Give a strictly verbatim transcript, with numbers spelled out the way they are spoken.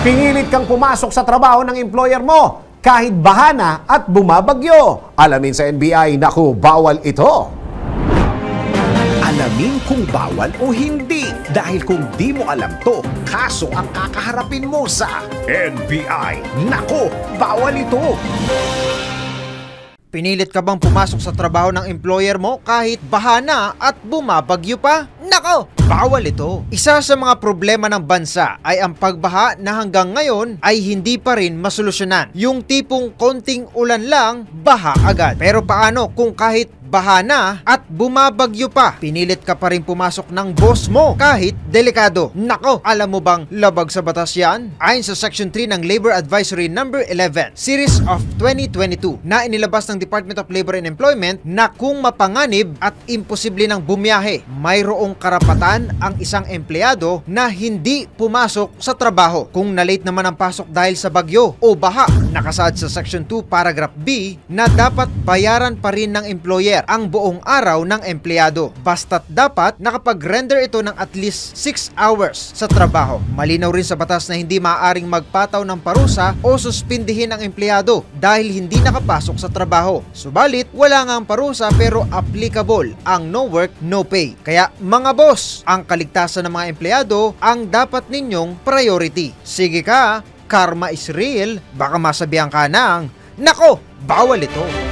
Pinilit kang pumasok sa trabaho ng employer mo kahit bahana at bumabagyo. Alamin sa N B I, naku, bawal ito. Alamin kung bawal o hindi. Dahil kung di mo alam to, kaso ang kakaharapin mo sa N B I. Naku, bawal ito. Pinilit ka bang pumasok sa trabaho ng employer mo kahit bahana at bumabagyo pa? Nako! Bawal ito. Isa sa mga problema ng bansa ay ang pagbaha na hanggang ngayon ay hindi pa rin masolusyonan. Yung tipong konting ulan lang, baha agad. Pero paano kung kahit bahana at bumabagyo pa, pinilit ka pa rin pumasok ng boss mo kahit delikado? Nako, alam mo bang labag sa batas yan? Ayon sa Section three ng Labor Advisory number eleven, Series of twenty twenty-two na inilabas ng Department of Labor and Employment na kung mapanganib at imposible ng bumiyahe, mayroong karapatan ang isang empleyado na hindi pumasok sa trabaho. Kung na-late naman ang pasok dahil sa bagyo o baha, nakasaad sa Section two Paragraph B na dapat bayaran pa rin ng employer ang buong araw ng empleyado. Basta't dapat nakapag-render ito ng at least six hours sa trabaho. Malinaw rin sa batas na hindi maaaring magpataw ng parusa o suspindihin ang empleyado dahil hindi nakapasok sa trabaho. Subalit, wala nga ang parusa pero applicable ang no work, no pay. Kaya mga boss, ang kaligtasan ng mga empleyado ang dapat ninyong priority. Sige ka, karma is real, baka masabihan ka ng, nako, bawal ito.